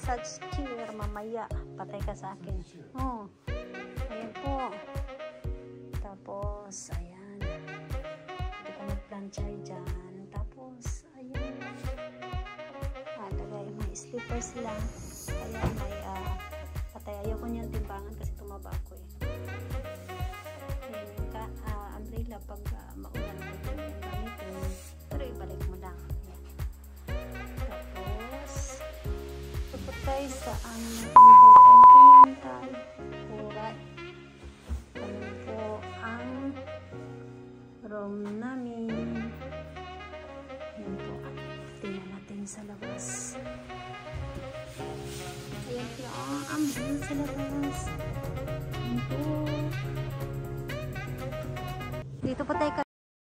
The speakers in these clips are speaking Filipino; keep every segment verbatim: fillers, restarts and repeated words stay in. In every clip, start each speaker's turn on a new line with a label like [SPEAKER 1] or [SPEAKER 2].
[SPEAKER 1] massage chair mamaya. Patay ka sa akin. Oh. Ayan po. Tapos, ayan. Hindi ka mag-planchay dyan. Tapos, ayan. Ah, lagay. May slippers lang. Ayan, may uh, patay. Ayaw ko niyan timbangan kasi tumaba ako eh. Ayan yung ka, uh, umbrella pag uh, maulan mo yung gamitin. Pero ibalik mo lang. Ayan. Tapos, tapos sa ang intercontinental urat. Ano po ang room namin. Ayan po. Tingnan natin sa labas. Ayan po ang view sa labas. Ayan po. Dito po tayo.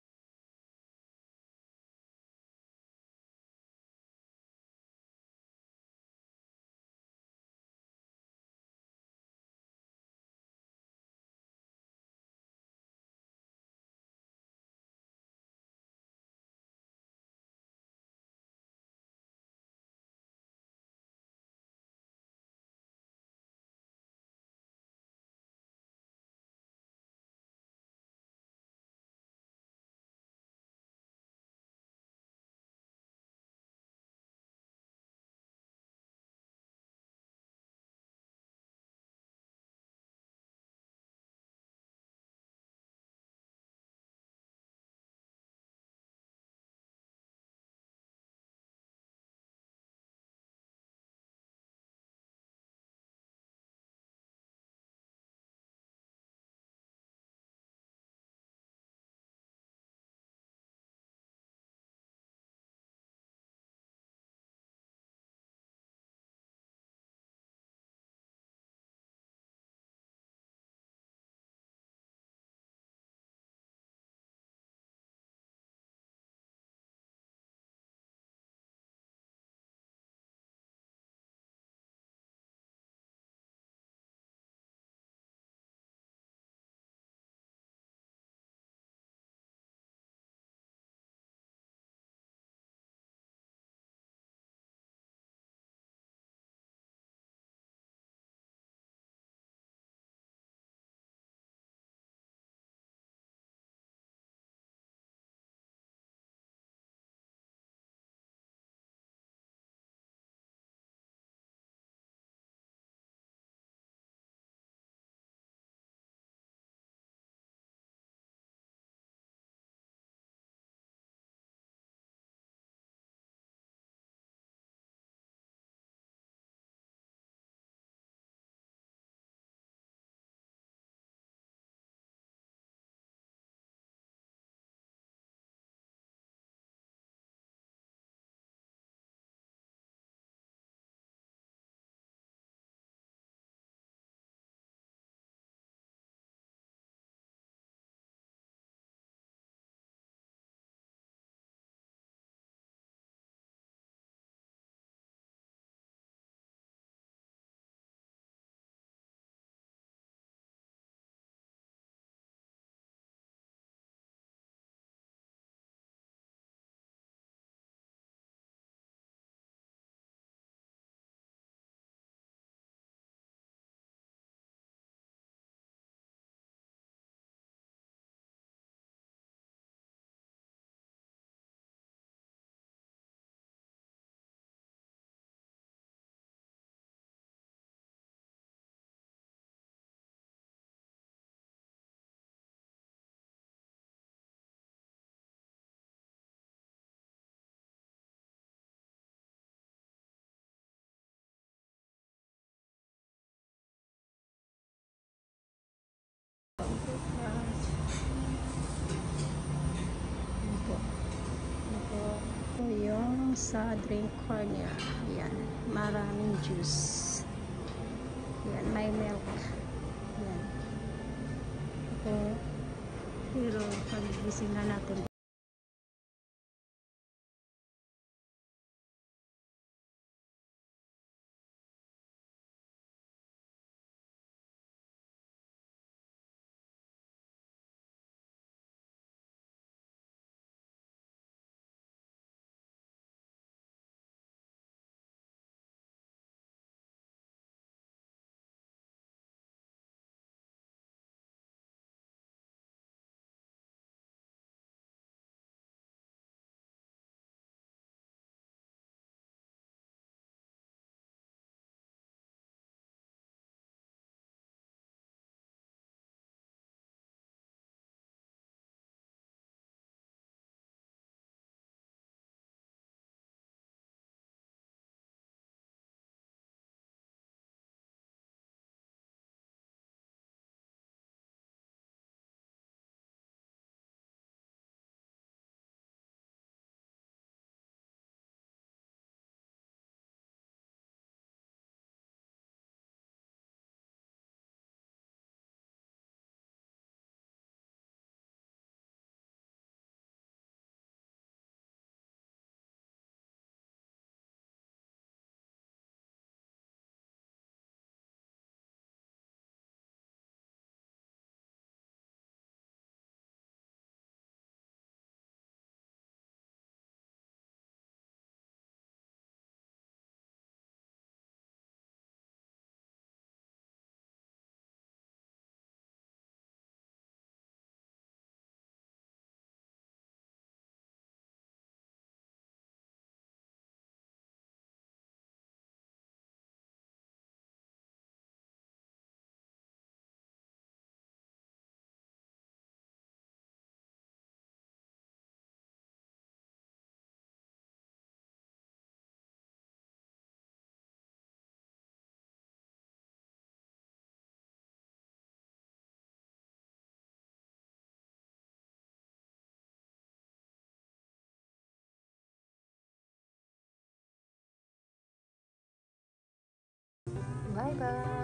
[SPEAKER 1] Ito yung sa drink corner. Ayan, maraming juice. Ayan, may milk. Ayan. Ito, pero pag-gising na natin Bye-bye!